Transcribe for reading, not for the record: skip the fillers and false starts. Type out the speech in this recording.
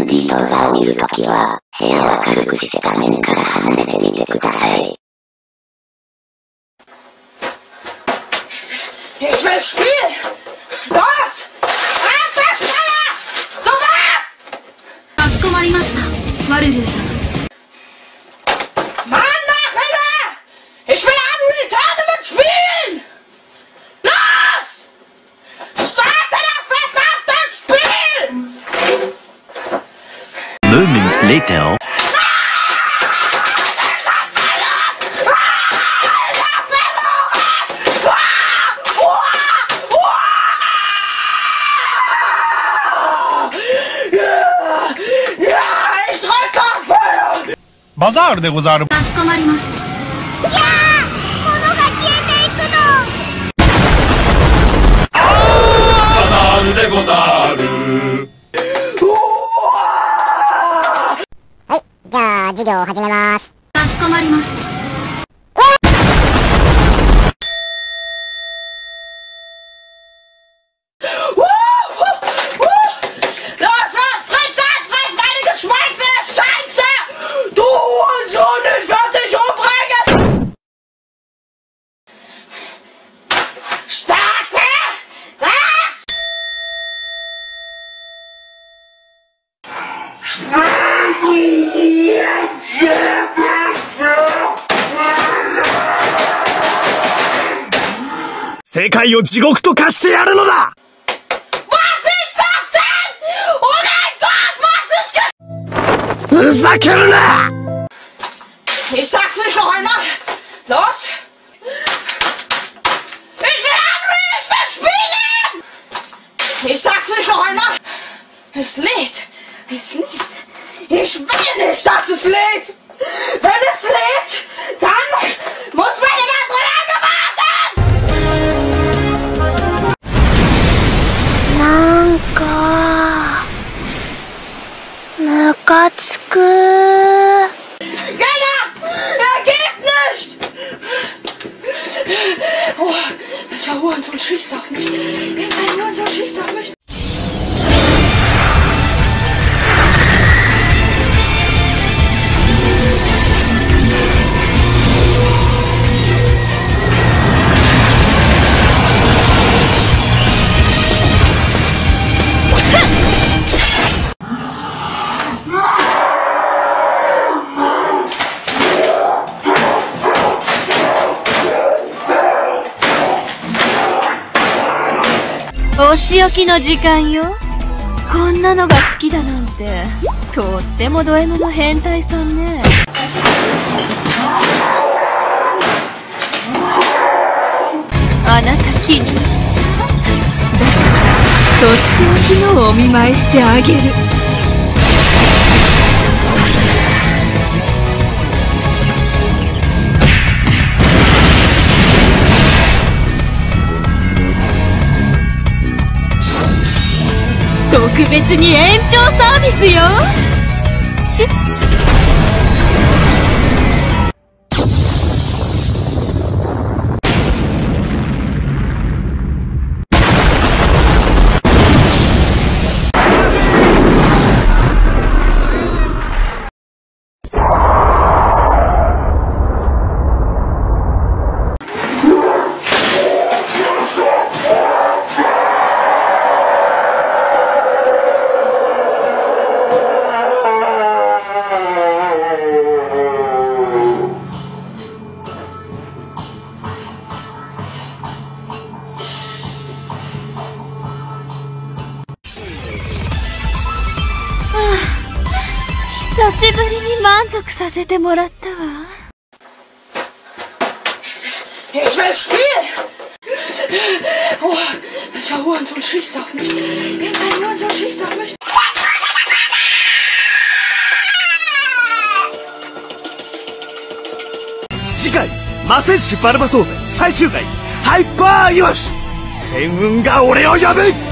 3D 動画を見るときは、部屋を明るくして画面から離れてみてください。 Ich will spielen! Los! Einfach schneller! Sofort! かしこまりました、ワルルー様。 Mann, Nachhinein! Ich will Unreal Tournament spielen! Los! Starte das verdammte Spiel! Moments later. バザールでござる。 かしこまりました。 いやー、物が消えていくの。 バザールでござる。 はい、じゃあ授業を始めます。 かしこまりました。 世界を地獄と化してやるのだ。ふざけるな。 Ich sag's nicht noch einmal. Los! Ich will Unreal, ich will spielen! Ich sag's nicht noch einmal. Es lädt. Es lädt. Ich will nicht, dass es lädt. Wenn es lädt, dann muss man immer so lange warten! なんかムカつく。 Welcher Hurensohn schießt auf mich? Irgendein Hurensohn schießt auf mich. お仕置きの時間よ。こんなのが好きだなんて、とってもド M の変態さんね。あなた気に入った。だからとっておきのをお見舞いしてあげる。特別に延長サービスよ。ちっ。久しぶりに満足させてもらったわ。 Ich will spielen! Oh, welcher Hurensohn schießt auf mich? Irgendein Hurensohn schießt auf mich. 次回魔戦士バルバトーゼ最終回ハイパーイワシ。戦運が俺を呼ぶ。